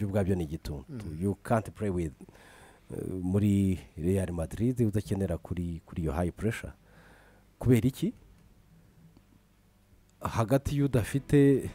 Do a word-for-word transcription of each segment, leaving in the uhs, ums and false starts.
byo bwabyo ni igituntu you can't play with uh, muri Real Madrid udakenera kuri kuri yo high pressure kubera iki hagati y'udafite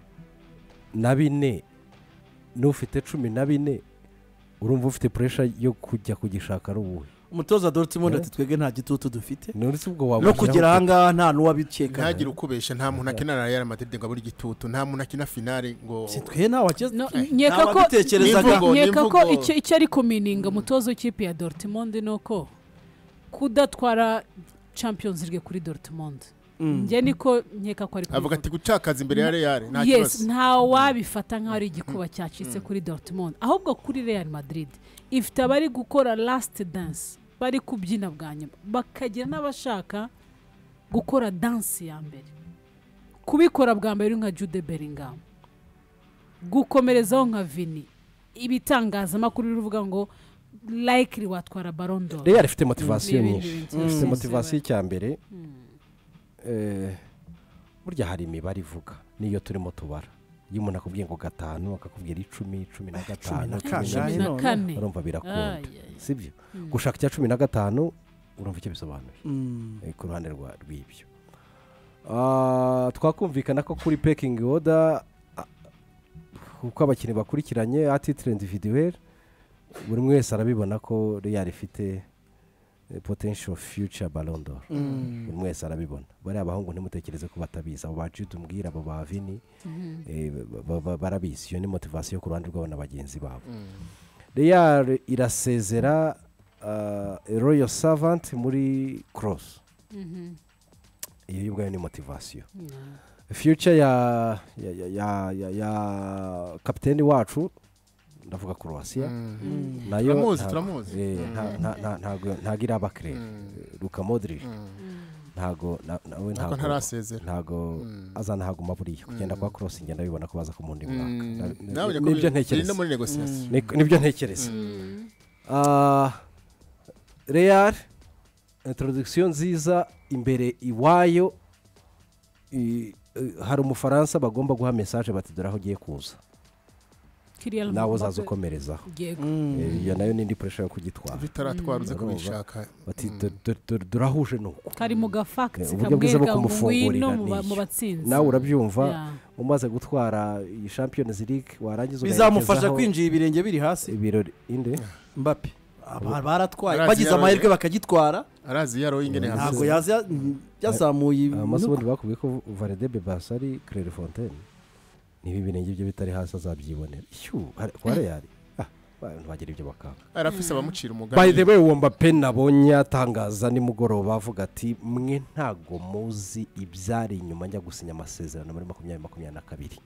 na bine n'ufite cumi na bine urumva ufite pressure yo kujya kugishaka rubuhe umutoza Dortmund ati twege nta gitutu dufite no kugira hanga nta nuwabikeka ntagira ukubesha nta muntu akina na Real Madrid ngo aburi gitutu nta muntu akina finale ngo sitwe nta wakeze nyeka ko tekerezaga nyeka ko icyo icyo ari kumininga umutoza w'ikipe ya Dortmund nuko kudatwara Champions League kuri Dortmund nje niko nkeka ko ari avuga ati gucakaza imbere ya Real nta kibazo yes nta wabifata nka ari igikuba cyacitse kuri Dortmund ahubwo kuri Real Madrid ifite abari gukora last dance bari kubyina bwa nyuma bakagira n'abashaka gukora dance ya mbere kubikora bwa mbere nka Jude Bellingham gukomerezaho nka Vini ibitangaza makuru bivuga ngo likely watwara Ballon d'Or Real ifite motivation nyinshi ifite motivation cya mbere eh burya hari imibare ivuga niyo turimo tubara iyo umuntu akubwiye ngo gatanu akakubwira icumi cumi na gatanu cumi na kane urumva birakunda sibyo gushaka cya cumi na gatanu urumva icyo bisobanuye ku ruhande rwa rw'ibyo ah twakumvikana ko kuri pecking order uko abakinnyi bakurikiranye a titre individuel buri mwese arabibona ko Real ifite potential future Ballon d'Or buri mwese arabibona bari abahungu ntimutekereze ko batabiza abo bajude umbwira abo ba Vini barabizi iyo ni motivation ku ruhande rw'abana bagenzi babo Real irasezera Royal Servant muri Cross iyo yubwayo ni motivation future ya ya ya ya, ya kapiteni wacu ndavuga Croatia nayo turamuzi turamuzi ntago ntagira abakre Luka Modric ntago nawe ntago ntarasezera ntago azana haguma buriye kugenda kwa Cross ngenda bibona ko baza ku mundi mwaka nibyo ntekereza muri negotiation nibyo ntekereza ah Real introduction nziza imbere iwayo hari umufaransa bagomba guha message bati dore aho giye kuza nawe uzaza ukomerezaho iyo nayo n'indi pressure yo kugitwara bitaratwaruze kubishaka bati durahuje nuko kari mu gafacts kamwereka ngwino mu batsinzi nawe urabyumva umaze gutwara iyi Champions League warangiza bizamufasha kwinjira ibirenge biri hasi ibirori inde Mbappe baratwaye bagize amahirwe bakagitwara arazi yaro ingene hasi ntago yaza yazamuye amasomo bakubwiye ko Valde Basari Clairefontaine nibi binenge byo bitari hasi azabyibonera shu kwa Real ah bagira ibyo bakanga arafise abamucira umugani by the way uwo Mbappe nabonye atangaza ni mugoroba bavuga ati mwe ntago muzi ibyari inyuma njya gusinya amasezerano muri makumyabiri makumyabiri na kabiri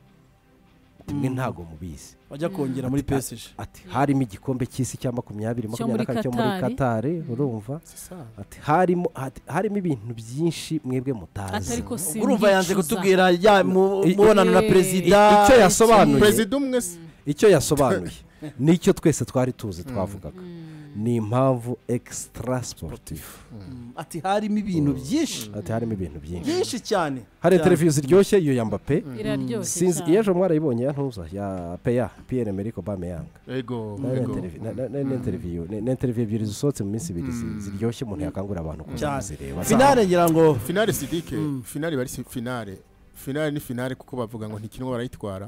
mwe ntago mubizi bajya kongera muri P S G ati harimo igikombe cy'isi cya makumyabiri makumyabiri na kane cyo muri Qatar urumva ati harimo harimo ibintu byinshi mwebwe mutazi urumva yanze kutubwira ya mubonana na president icyo yasobanuye president umwe icyo yasobanuye nicyo twese twari tuzi twavugaga ni impamvu extra sportif ati harimo ibintu byinshi ati harimo ibintu byinshi byinshi cyane hari interview ziryoshye iyo ya Mbappe iraryoshye sinzi yejo mwarayibonye yantuza ya Peya Pierre Emerick Aubameyang ego na interview na interview ebyiri zisotse mu minsi ibiri ziryoshye umuntu yakangura abantu kuzireba finale ngira ngo finale sidike finale bari finale finale ni finale kuko bavuga ngo ntikinwa barayitwara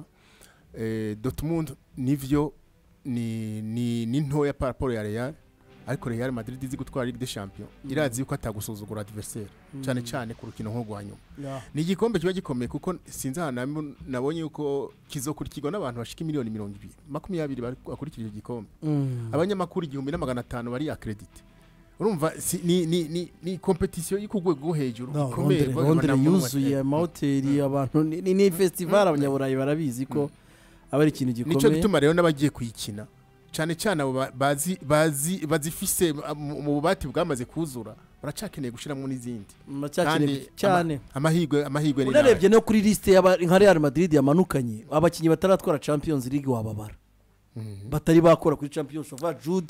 eh Dortmund nivyo ni ni ni ntoya par rapport ya Real ariko Real Madrid izi gutwara Ligue des Champions irazi yuko atagusuzugura adversaire cyane cyane ku rukino nko rwanyuma ni igikombe kiba gikomeye kuko sinzana nabonye yuko kizokurikirwa n'abantu bashika miliyoni mirongo ibiri makumyabiri bakurikira igikombe abanyamakuru igihumbi na magana atanu bari accredité urumva ni ni ni ni competition y'ikugwego hejuru ikomeye Londres yuzuye amahoteli abantu ni ni festival abanyaburayi barabizi ko abari ikintu gikomeye nico gituma rero nabagiye kuyikina cyane cyane abo bazi bazi bazifise mu bubati bwamaze kuzura baracakeneye gushiramo n'izindi cyane amahigwe amahigwe ni unarebye no kuri liste ya nka Real Madrid yamanukanye abakinyi bataratwara Champions League wababara batari bakora kuri Champions League Jude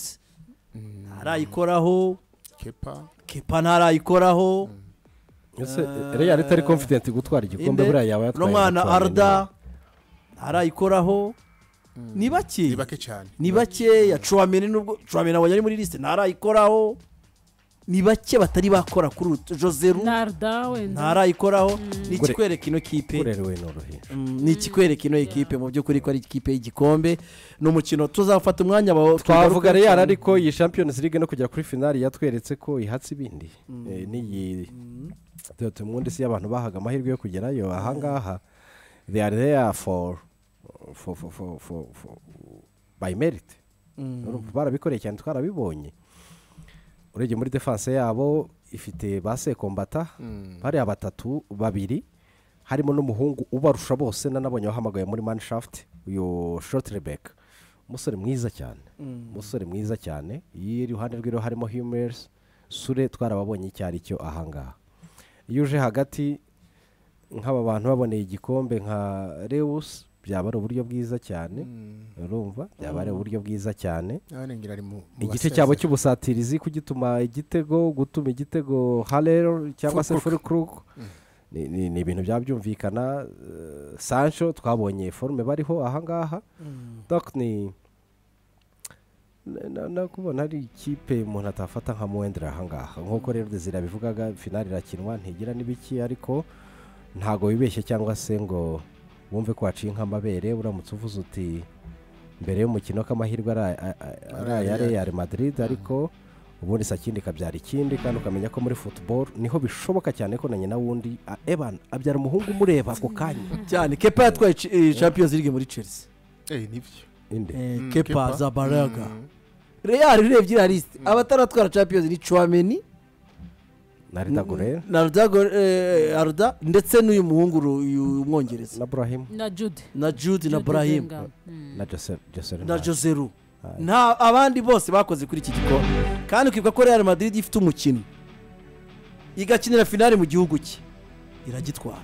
arayikoraho Kepa Kepa ntarayikoraho ese Real itari confident gutwara igikombe buriya yaba yatwaye n'umwana Arda arayikoraho ni bake ni bake cyane ni bakeya Chouameni nubwo Chouameni abonye ari muri liste ntarayikoraho ni bake batari bakora kuri Joseru Narda wenda ntarayikoraho ni ikikwereka ino kipe kurerewe n'uruhinja ni ikikwereka ino ekipe mu by'ukuri ko ari ikipe y'igikombe n'umukino tuzafata umwanya twavuga Real ariko iyi Champions League no kujya kuri finale yatweretse ko ihatse ibindi n'iyi Dortmund si abantu bahaga amahirwe yo kugerayo ahangaha they are there for for for for for, for by merit barabikoreye cyane twarabibonye urege muri defense yabo ifite base kombata bari abatatu babiri harimo n'umuhungu ubarusha bose nanabonye wahamagaye muri Mannschaft uyo Shortrebeck umusore mwiza cyane umusore mwiza cyane yiri ruhande rw'iro harimo Hummels Sure twarababonye icyari cyo ahangaha iyo uje hagati nk'aba bantu baboneye igikombe nka Reus byaba ari uburyo bwiza cyane urumva byaba ari uburyo bwiza cyane igice cyabo cy'ubusatirizi kugituma igitego gutuma igitego Haller cyangwa se Fulkrug ni ni ibintu byabyumvikana Sancho twabonye forme bariho ahangaha donc ni na kubona ari ikipe umuntu atafata nka Mwendera ahangaha nk'uko rero Desire bivugaga finale irakinwa ntigira n'ibiki ariko ntago wibeshye cyangwa se ngo wumve ko waciye nk'amabere uramutse uvuze uti mbere y'umukino k'amahirwe ari ya Real Madrid ariko ubundi sakindi kabyara ikindi kandi ukamenya ko muri football niho bishoboka cyane ko nanye na wundi Evan abyara umuhungu mureba ako kanya cyane Kepa yatwaye Champions League muri Chelsea eh nibyo inde Kepa Zabalaga Real irebye ira list abataratwara Champions League Chouameni Narda Gore Narda Gore Arda ndetse n'uyu muhungu umwongereza na Brahim na Jude na Jude na Brahim na Jose Jose na Joseru nta abandi bose bakoze kuri iki gikombe kandi ukivuga ko Real Madrid ifite umukino igakinira finale mu gihugu cye iragitwara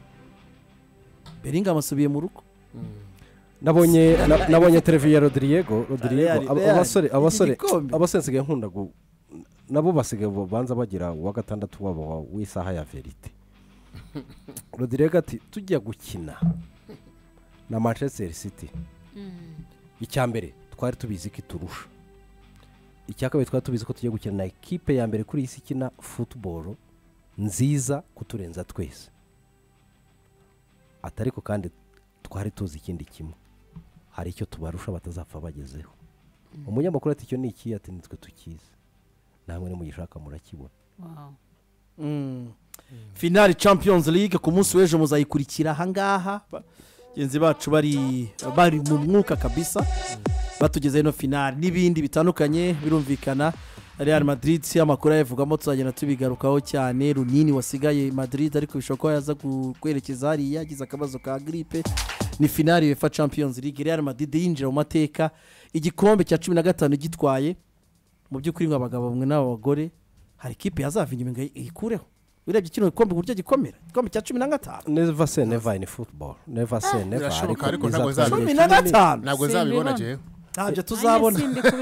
Bellingham asubiye mu rugo nabonye nabonye televiziyo ya Rodrigo Rodrigo abasore abasore abasore nsigaye nkunda nabo basigaye banza bagira wa gatandatu wabo w'isaha ya verite Rodrigo ati tujya gukina na Manchester City icyambere twari tubizi ko iturusha icyakabiri twari tubizi ko tujya gukina na ekipe ya mbere kuri isi ikina football nziza kuturenza twese atariko kandi twari tuzi ikindi kimwe hari icyo tubarusha batazapfa bagezeho umunyamakuru ati cyo ni iki ati nitwe tukize namwe nimugishaka murakibona wow mm. Finale Champions League ku munsi w'ejo muzayikurikira hangaha genzi bacu bari bari mu mwuka kabisa batugeze no finale nibindi bitandukanye birumvikana Real Madrid si amakuru yavugamo tuzagenda tubigarukaho cyane runini wasigaye Madrid ariko bishobora yaza kwerekeza hari yagize akabazo ka grippe ni finale UEFA Champions League Real Madrid yinjira mu mateka igikombe cya cumi na gatanu gitwaye mu by'ukuri nk'abagabo bamwe n'abagore hari ikipe yazava inyuma ikureho urebye kino gikombe buryo gikomera igikombe cya cumi na gatanu never say never in football never say never ariko ntabwo cumi na gatanu ntabwo zabibona jewe ntabyo tuzabona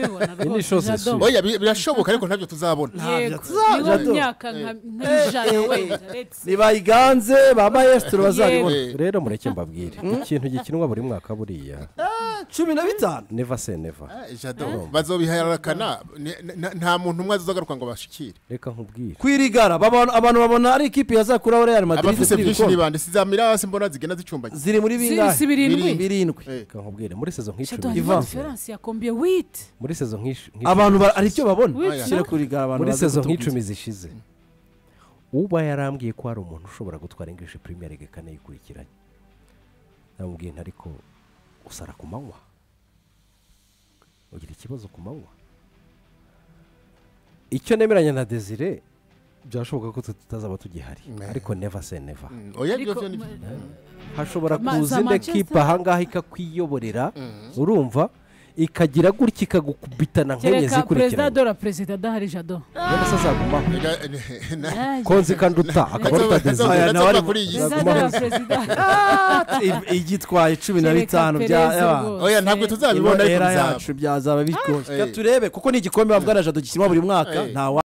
oya birashoboka ariko ntabyo tuzabona ntabyo tuzabona myaka nk'ijana wenda nibayiganze ba maestro bazabibona rero mureke mbabwire ikintu gikinwa buri mwaka buriya cumi na bitanu never say never jado bazobiharakana nta muntu umwe azagaruka ngo bashikire reka nkubwire kwirigara abantu babona ari ikipe yazakuraho Real Madrid abafise byinshi nibande sizamira hasi mbona zigenda zicumbagira ziri muri bingahe birindwi reka nkubwire muri saison nk'icumi difference ya combien huit muri saison nk'icumi abantu ari cyo babona shire kurigara abantu muri saison nk'icumi zishize uba yarambwiye ko ari umuntu ushobora gutwara English Premier League kane yikurikiranye namubwiye ariko usara ku manywa ugira ikibazo ku manywa icyo nemeranya na Desire byashoboka ko tutazaba tugihari ariko never say never oya byo ni hashobora kuza inde kipe ahangaha ikakwiyoborera urumva ikagira gutya ikagukubitana nk'enye zikurikirana perezida dora perezida dahari jado none se azaguma konzi kanduta akabaruta Desire nawe ari kuri iyi igitwaye cumi na bitanu bya oya ntabwo tuzabibona ariko bizaba byazabe bikoze turebe kuko ni igikombe bavugana jado gikinwa buri mwaka nta